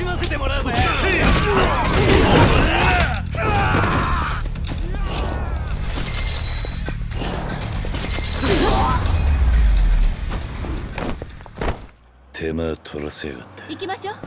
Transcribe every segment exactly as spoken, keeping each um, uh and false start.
しませてもらうぜ。手間取らせやがって。 行きましょう。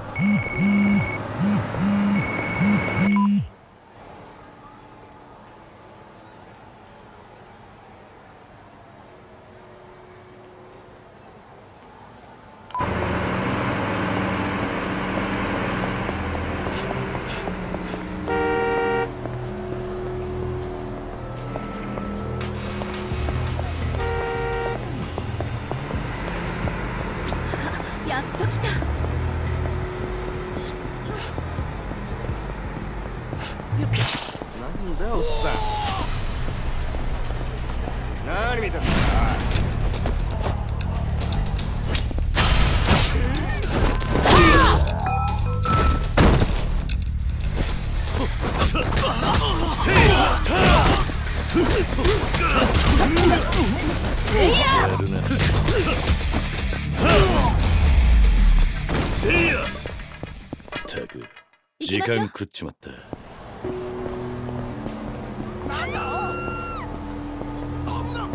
やっと来た。 なんだおっさん。何見てんだ。やるな。ったく時間食っちまった。なんだ。危な。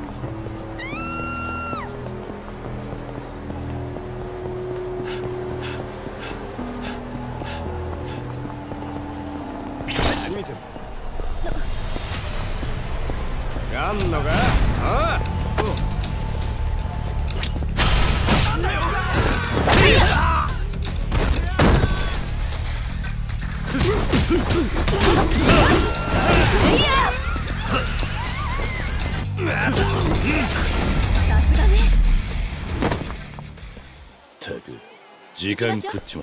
何見てる。やんのか。ああ。なんだよ。 さすがね。 ったく時間食っちまった。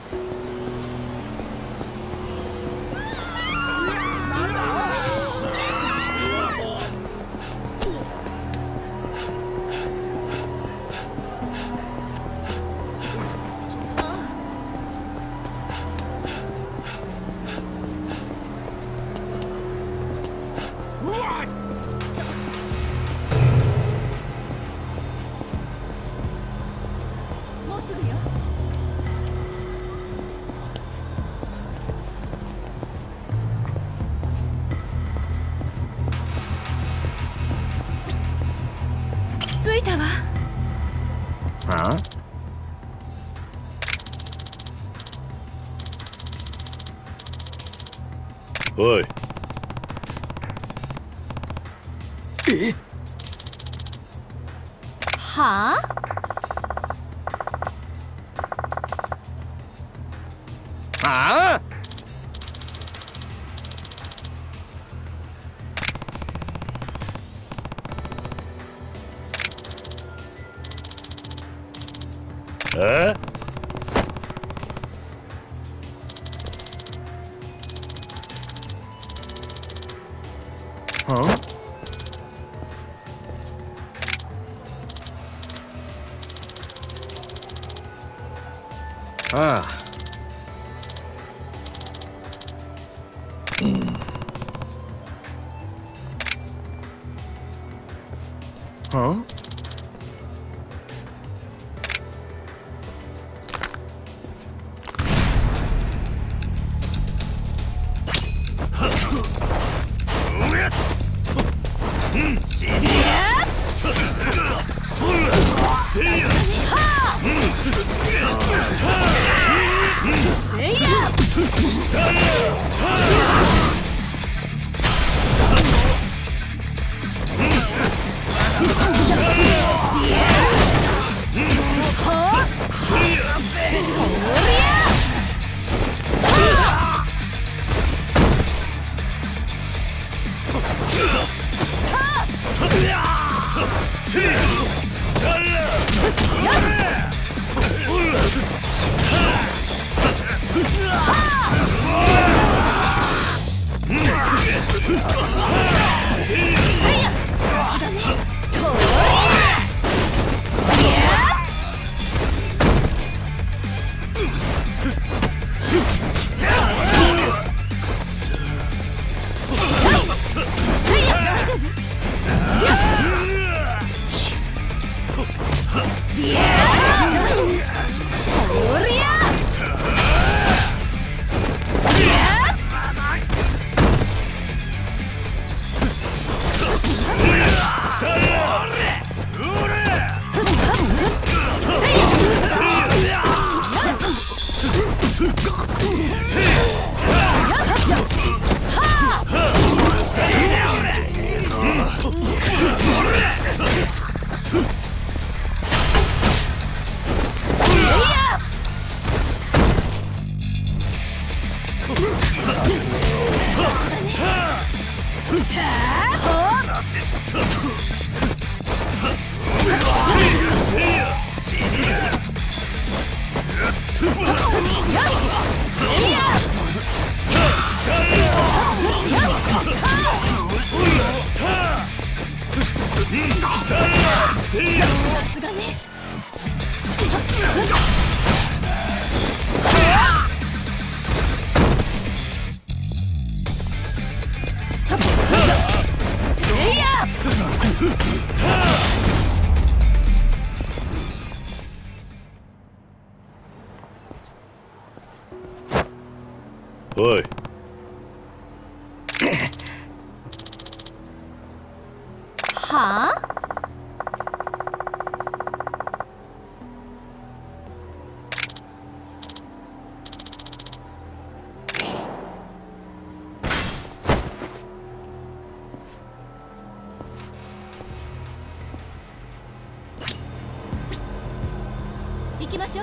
もうすぐよ。着いたわ。 ああ。おい。え？ はあ？ ああ？え？はあ？ああ。うん。はあおい。 はあ？行きましょう。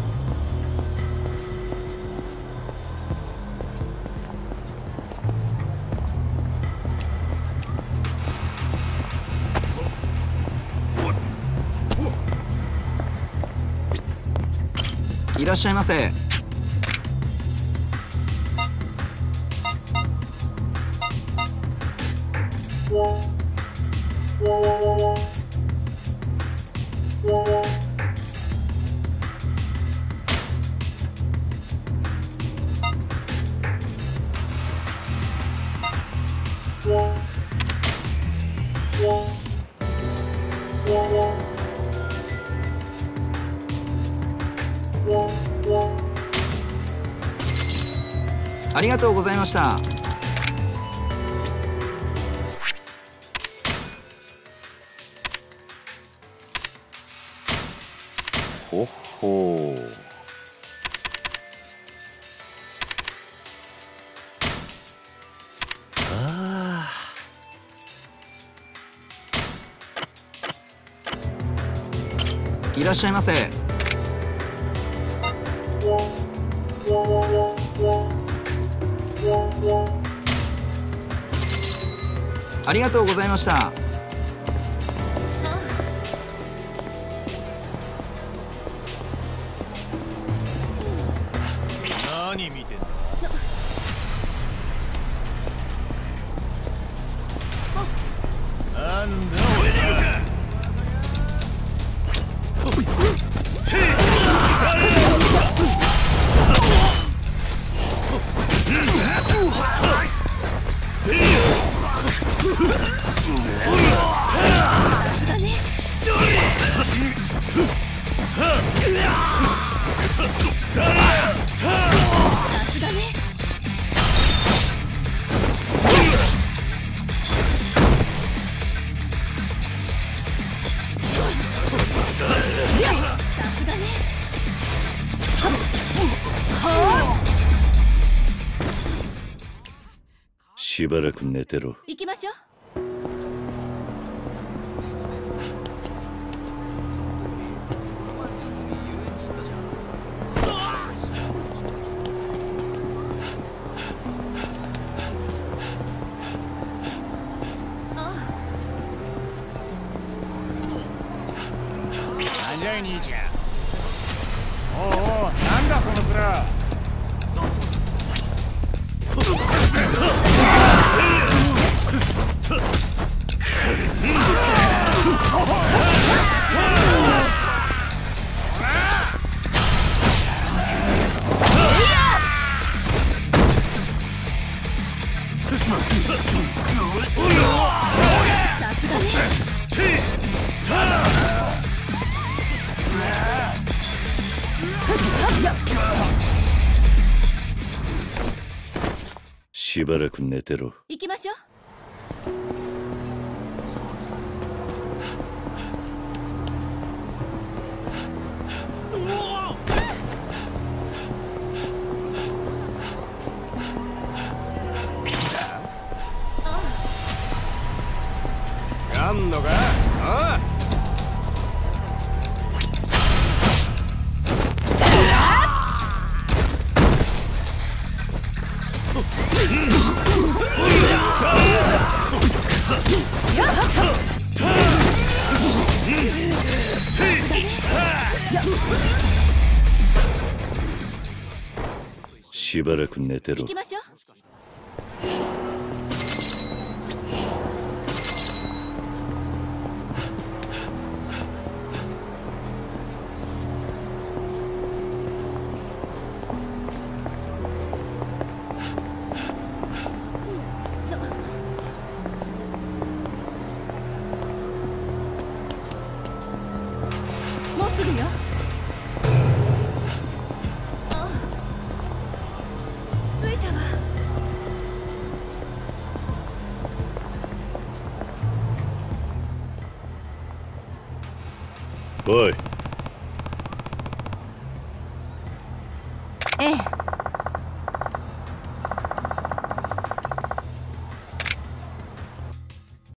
いらっしゃいませ。ありがとうございました。 ほほう。ああ。 いらっしゃいませ。ありがとうございました。 何見てんだ。なんだおい。しばらく寝てろ。 行きましょう。 なんじゃい兄ちゃん。おうおう、なんだその面。 しばらく寝てろ。 行きましょう。 やんのか。ああ。 しばらく寝てろ。 行きましょう。もうすぐよ。あ、着いたわ。 おい。